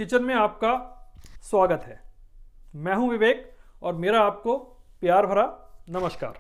Kitchen में आपका स्वागत है। मैं हूं विवेक और मेरा आपको प्यार भरा नमस्कार।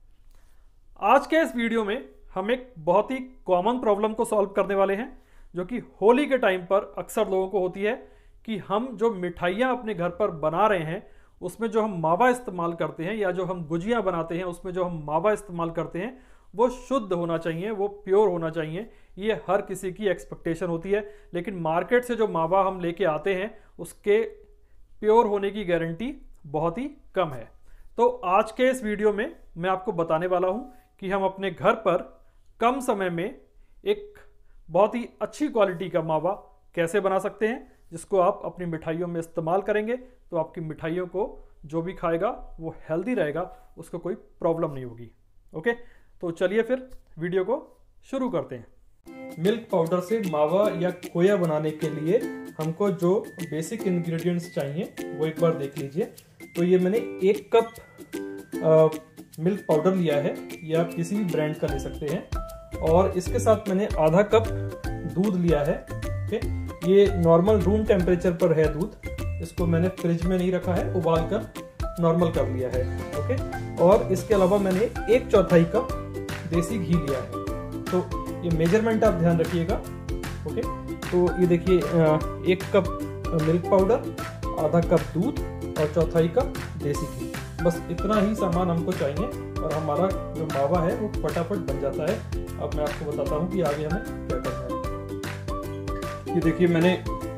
आज के इस वीडियो में हम एक बहुत ही कॉमन प्रॉब्लम को सॉल्व करने वाले हैं, जो कि होली के टाइम पर अक्सर लोगों को होती है कि हम जो मिठाइयाँ अपने घर पर बना रहे हैं उसमें जो हम मावा इस्तेमाल करते हैं या जो हम गुजिया बनाते हैं उसमें जो हम मावा इस्तेमाल करते हैं वो शुद्ध होना चाहिए, वो प्योर होना चाहिए। ये हर किसी की एक्सपेक्टेशन होती है, लेकिन मार्केट से जो मावा हम लेके आते हैं उसके प्योर होने की गारंटी बहुत ही कम है। तो आज के इस वीडियो में मैं आपको बताने वाला हूँ कि हम अपने घर पर कम समय में एक बहुत ही अच्छी क्वालिटी का मावा कैसे बना सकते हैं, जिसको आप अपनी मिठाइयों में इस्तेमाल करेंगे तो आपकी मिठाइयों को जो भी खाएगा वो हेल्दी रहेगा, उसको कोई प्रॉब्लम नहीं होगी। ओके, तो चलिए फिर वीडियो को शुरू करते हैं। मिल्क पाउडर से मावा या खोया बनाने के लिए हमको जो बेसिक इंग्रेडिएंट्स चाहिए वो एक बार देख लीजिए। तो ये मैंने 1 कप मिल्क पाउडर लिया है, ये आप किसी भी ब्रांड का ले सकते हैं। और इसके साथ मैंने आधा कप दूध लिया है। ओके, ये नॉर्मल रूम टेम्परेचर पर है दूध, इसको मैंने फ्रिज में नहीं रखा है, उबाल कर नॉर्मल कर लिया है। ओके, और इसके अलावा मैंने 1/4 कप देसी घी लिया है। तो ये मेजरमेंट आप ध्यान रखिएगा। ओके, तो ये देखिए 1 कप मिल्क पाउडर, आधा कप दूध और 1/4 कप देसी घी, बस इतना ही सामान हमको चाहिए और हमारा जो मावा है वो फटाफट बन जाता है। अब मैं आपको बताता हूँ कि आगे हमें क्या करना है। ये देखिए मैंने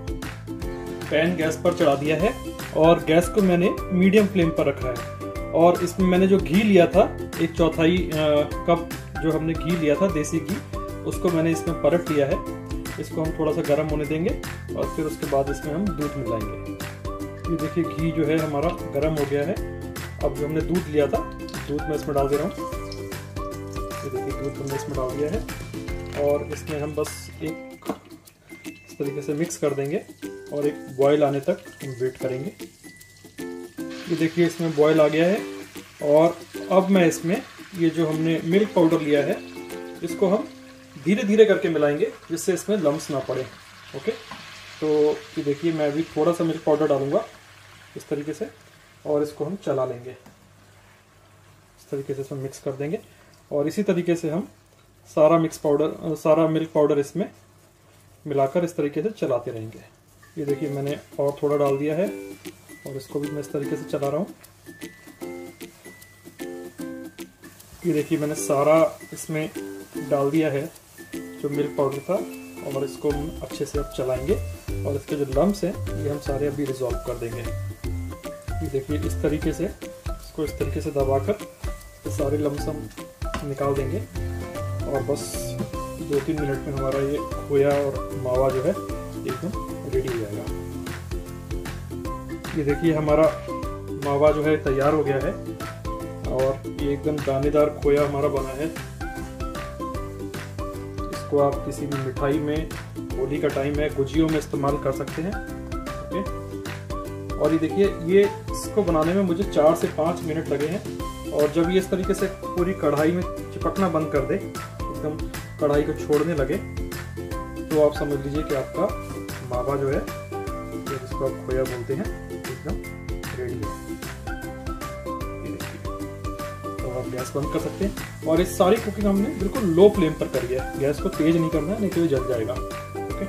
पैन गैस पर चढ़ा दिया है और गैस को मैंने मीडियम फ्लेम पर रखा है। और इसमें मैंने जो घी लिया था 1/4 कप जो हमने घी लिया था देसी घी, उसको मैंने इसमें परत लिया है। इसको हम थोड़ा सा गर्म होने देंगे और फिर उसके बाद इसमें हम दूध मिलाएंगे। ये देखिए घी जो है हमारा गर्म हो गया है। अब जो हमने दूध लिया था दूध मैं इसमें डाल दे रहा हूँ। ये देखिए दूध हमने इसमें डाल दिया है और इसमें हम बस इस तरीके से मिक्स कर देंगे और एक बॉयल आने तक हम वेट करेंगे। ये देखिए इसमें बॉयल आ गया है और अब मैं इसमें ये जो हमने मिल्क पाउडर लिया है इसको हम धीरे धीरे करके मिलाएंगे, जिससे इसमें लम्स ना पड़े। ओके, तो ये देखिए मैं अभी थोड़ा सा मिल्क पाउडर डालूंगा इस तरीके से और इसको हम चला लेंगे। इस तरीके से इसमें मिक्स कर देंगे और इसी तरीके से हम सारा मिल्क पाउडर इसमें मिलाकर इस तरीके से चलाते रहेंगे। ये देखिए मैंने और थोड़ा डाल दिया है और इसको भी मैं इस तरीके से चला रहा हूँ। ये देखिए मैंने सारा इसमें डाल दिया है जो मिल्क पाउडर था और इसको हम अच्छे से अब चलाएंगे और इसके जो लम्स हैं ये हम सारे अभी रिजॉल्व कर देंगे। ये देखिए इस तरीके से इसको इस तरीके से दबाकर तो सारे लम्स हम निकाल देंगे और बस 2-3 मिनट में हमारा ये खोया और मावा जो है एकदम रेडी हो जाएगा। ये देखिए हमारा मावा जो है तैयार हो गया है और ये एकदम दानेदार खोया हमारा बना है। इसको आप किसी भी मिठाई में, होली का टाइम है, गुजियों में इस्तेमाल कर सकते हैं। ओके, और ये देखिए ये इसको बनाने में मुझे 4 से 5 मिनट लगे हैं। और जब ये इस तरीके से पूरी कढ़ाई में चिपकना बंद कर दे, एकदम कढ़ाई को छोड़ने लगे, तो आप समझ लीजिए कि आपका मावा जो है जिसको आप खोया बोलते हैं एकदम रेडी है। तो आप गैस बंद कर सकते हैं और इस सारी कुकिंग हमने बिल्कुल लो फ्लेम पर करी है, गैस को तेज नहीं करना है, नहीं तो ये जल जाएगा। ओके,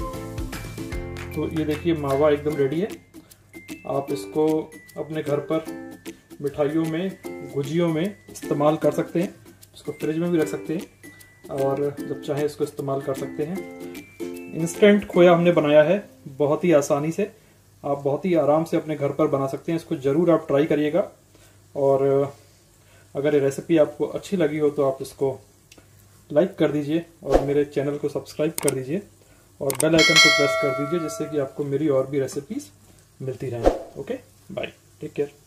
तो ये देखिए मावा एकदम रेडी है। आप इसको अपने घर पर मिठाइयों में, गुजियों में इस्तेमाल कर सकते हैं। इसको फ्रिज में भी रख सकते हैं और जब चाहे इसको इस्तेमाल कर सकते हैं। इंस्टेंट खोया हमने बनाया है बहुत ही आसानी से, आप बहुत ही आराम से अपने घर पर बना सकते हैं। इसको ज़रूर आप ट्राई करिएगा और अगर ये रेसिपी आपको अच्छी लगी हो तो आप इसको लाइक कर दीजिए और मेरे चैनल को सब्सक्राइब कर दीजिए और बेल आइकन को प्रेस कर दीजिए, जिससे कि आपको मेरी और भी रेसिपीज़ मिलती रहें। Okay, bye, take care.